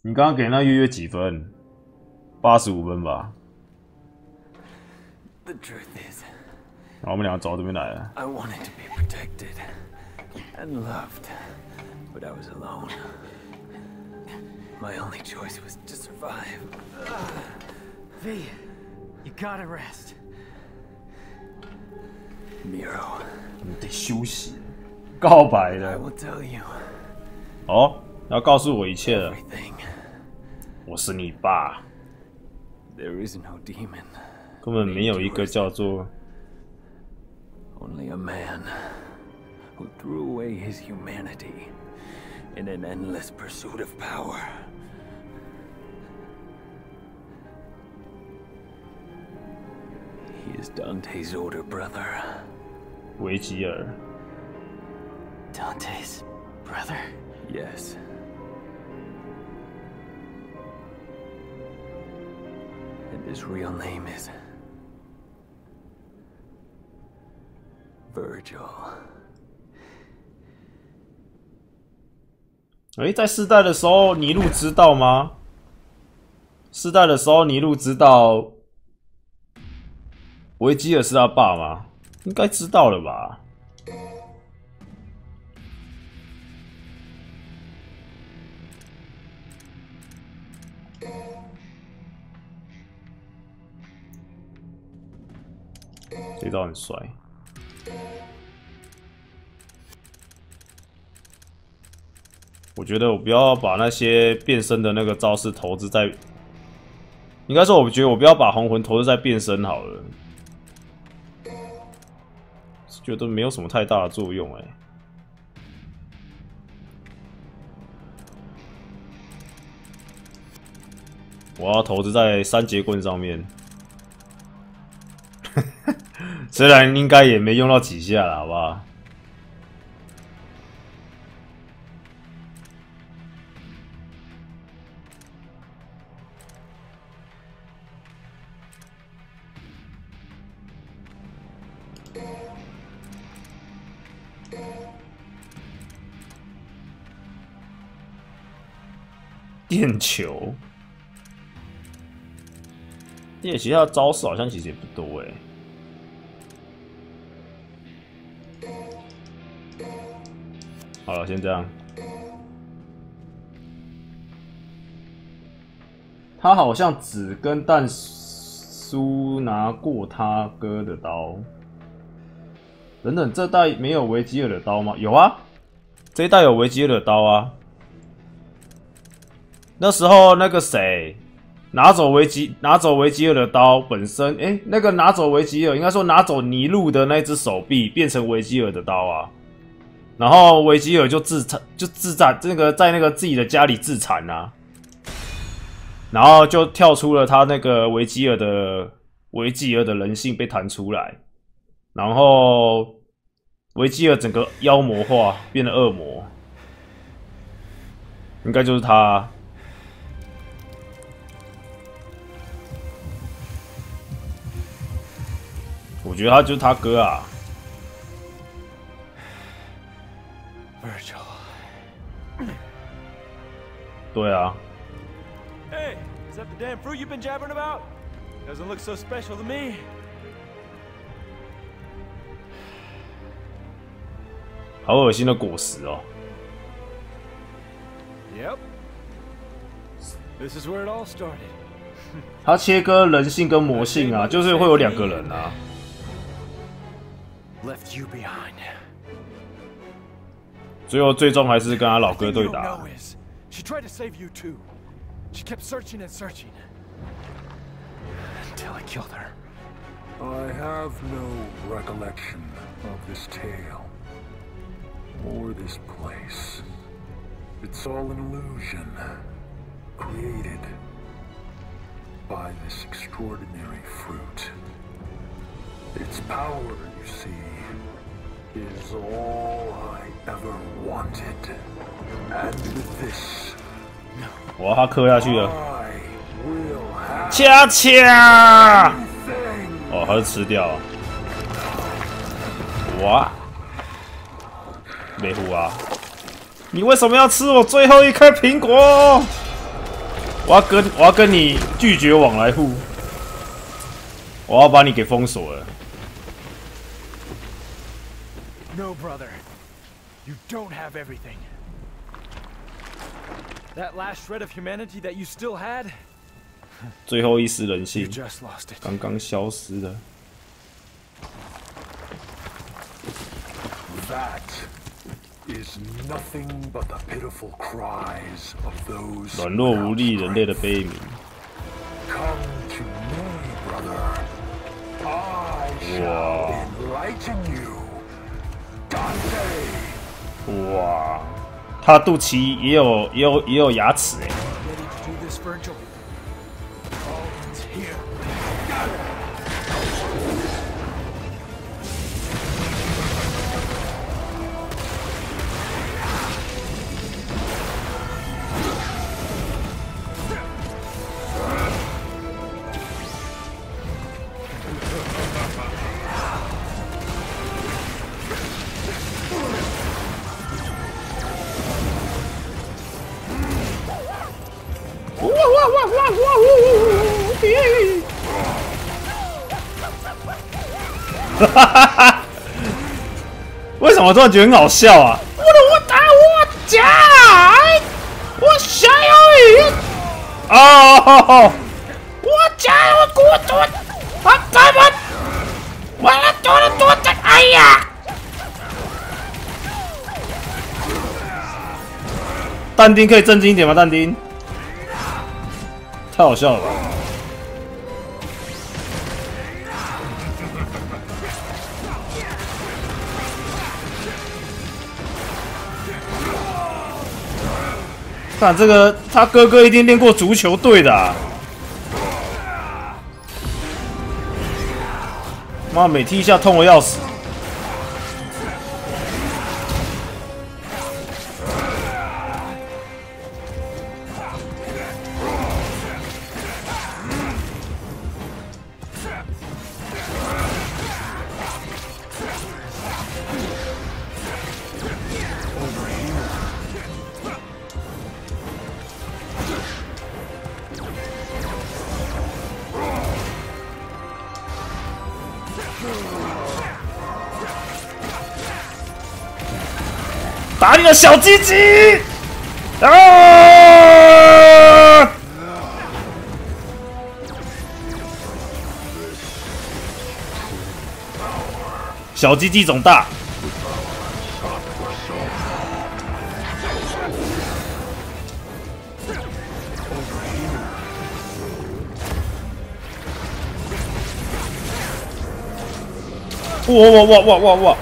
你刚刚给那月月几分？85分吧。 The truth is, 然后我们两个走到这边来了。 I wanted to be protected and loved, but I was alone. My only choice was to survive. V, you gotta rest. Miro, 你得休息。告白 I 了。 will tell you 哦，要告诉我一切了。 everything. 我是你爸。 There is no demon, 根本没有一个叫做 only a man who threw away his humanity in an endless pursuit of power. He is Dante's older brother. 维吉尔。 Dante's brother? Yes. And his real name is Virgil. 哎，在世代的时候，尼禄知道吗？世代的时候，尼禄知道维基尔是他爸吗？应该知道了吧？这招很帅。我觉得我不要把那些变身的那个招式投资在，应该说，我觉得我不要把红魂投资在变身好了，觉得没有什么太大的作用哎。我要投资在三节棍上面。虽然应该也没用到几下了，好不好？电球，其实他的招式好像其实也不多哎。好了，先这样。他好像只跟蛋叔拿过他哥的刀。等等，这代没有维吉尔的刀吗？有啊，这一代有维吉尔的刀啊。那时候那个谁拿走维吉尔的刀本身，那个拿走维吉尔，应该说拿走尼禄的那只手臂，变成维吉尔的刀啊。然后维吉尔就自残，这个在那个自己的家里自残啊，然后就跳出了他那个维吉尔的人性被弹出来，然后维吉尔整个妖魔化，变得恶魔，应该就是他啊。我觉得他就是他哥啊。 Virgil. 对啊。 Hey, is that the damn fruit you've been jabbering about? Doesn't look so special to me. 好恶心的果实哦。 Yep. This is where it all started. 他切割人性跟魔性啊，就是会有两个人啊。 Left you behind. 最终还是跟他老哥对打。 She tried to save you too. She kept searching and searching. Until I killed her. I have no recollection of this tale. Or this place. It's all an illusion. Created by this extraordinary fruit. Its power, you see, is all I ever wanted. And with this, 哇，他磕下去了， I will have 恰恰， everything. 哦，他就吃掉了。哇，美虎啊，你为什么要吃我最后一颗苹果？ 我要跟你拒绝往来户，我要把你给封锁了。 No, brother. You don't have everything. That last shred of humanity that you still had, 最后一丝人性 you just lost it. 刚刚消失了。 That is nothing but the pitiful cries of those 软弱无力人类的悲鸣。 Come to me, brother. I shall enlighten you. Dante. 哇，他肚脐也有牙齿哎。 Ready to do this, Virgil? Alden's here. 哈哈哈哈！为什么突然觉得很好笑啊？我打我家，我想要你哦！我家有孤独，我怎么？我要多的哎呀！但丁可以正经一点吗？但丁，太好笑了吧！ 看这个，他哥哥一定练过足球队的、啊。妈，每踢一下痛的要死。打你的小鸡鸡！啊！小鸡鸡总大。哇！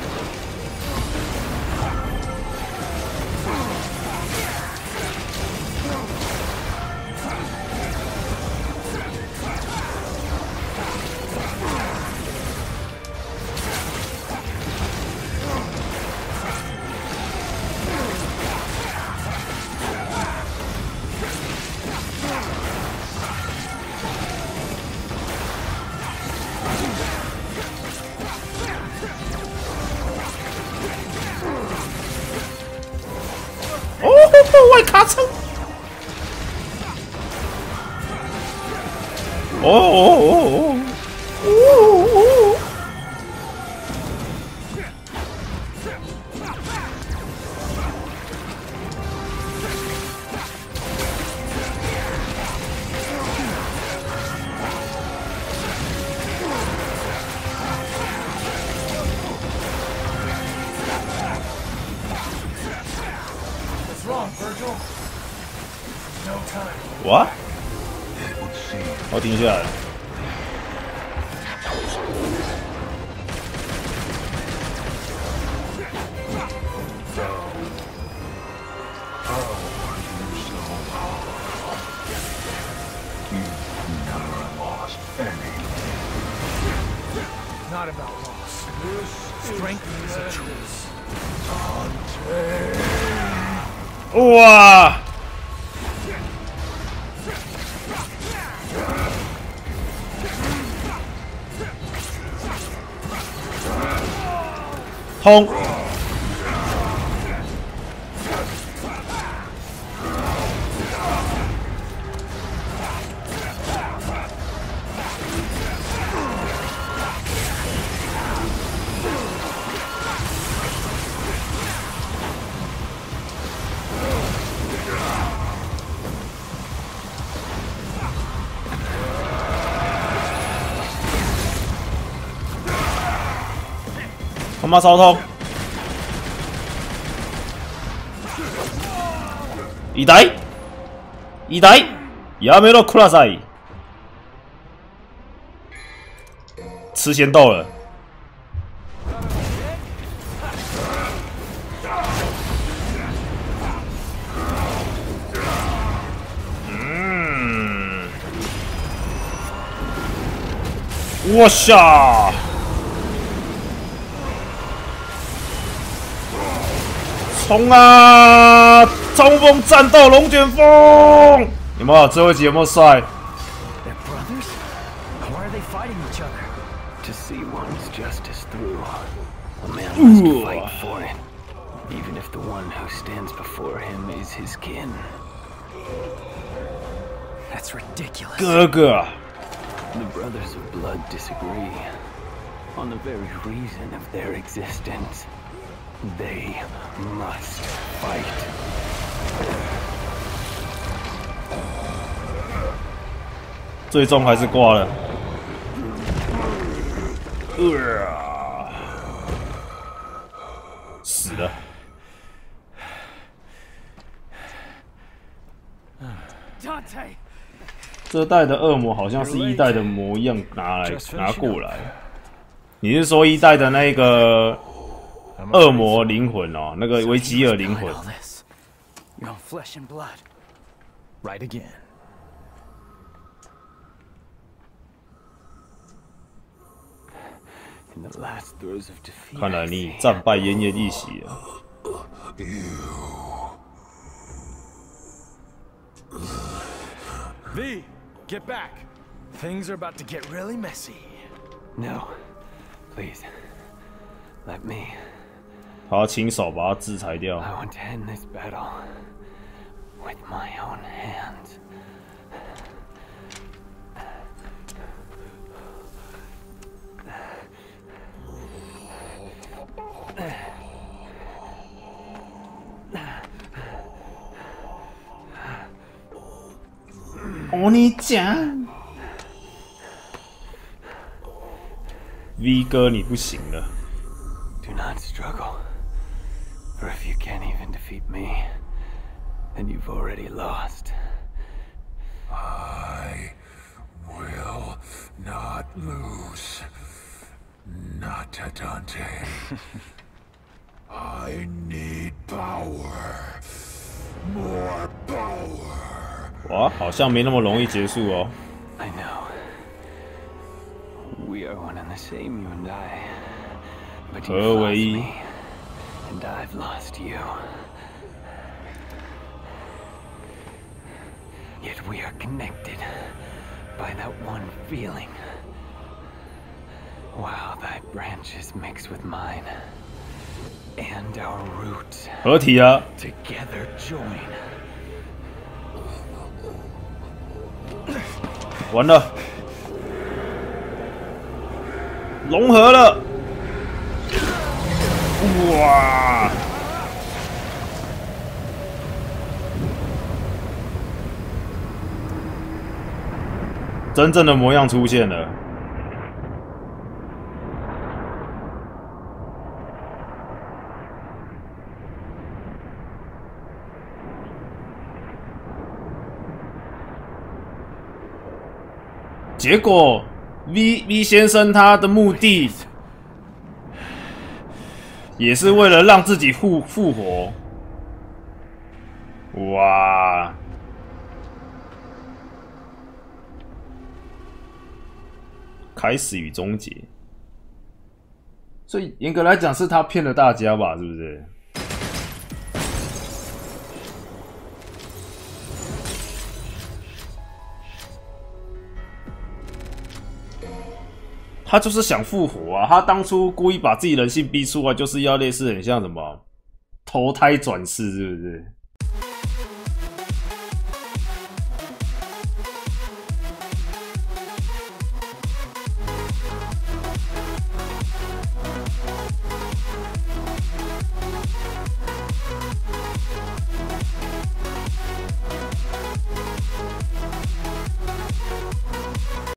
外卡车！哦！ 我？我停下来了。 Not about loss. Strength is a choice. 哇！ 轰！ 妈超痛！一台，亚梅洛库拉塞，吃仙豆了。我下！冲啊！冲锋战斗龙卷风！有没有？最后一集有没有帅？ They're brothers? Why are they fighting each other? To see one's justice through, a man must fight for it, even if the one who stands before him is his kin. That's ridiculous. 哥哥。 The brothers of blood disagree on the very reason of their existence. They must fight. 最终还是挂了。死了。 Dante! 这代的恶魔好像是一代的模样拿过来。你是说一代的那个恶魔灵魂哦，那个维吉尔灵魂？ You're on flesh and blood. Right again. In the last throes of defeat. 看来你已战败奄奄一息了。 V, get back. Things are about to get really messy. No, please, let me. 他要亲手把他制裁掉。 I want to end this battle with my own hands. Oni 讲 ，V 哥你不行了。 Do not struggle, for if you can't even defeat me, then you've already lost. I will not lose. Not to Dante. I need power. More power. 哇，好像没那么容易结束哦。 I know. We are one and the same, you and I. But you've lost me, and I've lost you. Yet we are connected by that one feeling. While thy branches mix with mine, and our roots 合体啊！ together join. 完了，融合了！哇！真正的模样出现了。 结果 ，V 先生他的目的也是为了让自己复活。哇！开始与终结，所以严格来讲是他骗了大家吧？是不是？ 他就是想复活啊！他当初故意把自己人性逼出来，就是要类似很像什么投胎转世，是不是？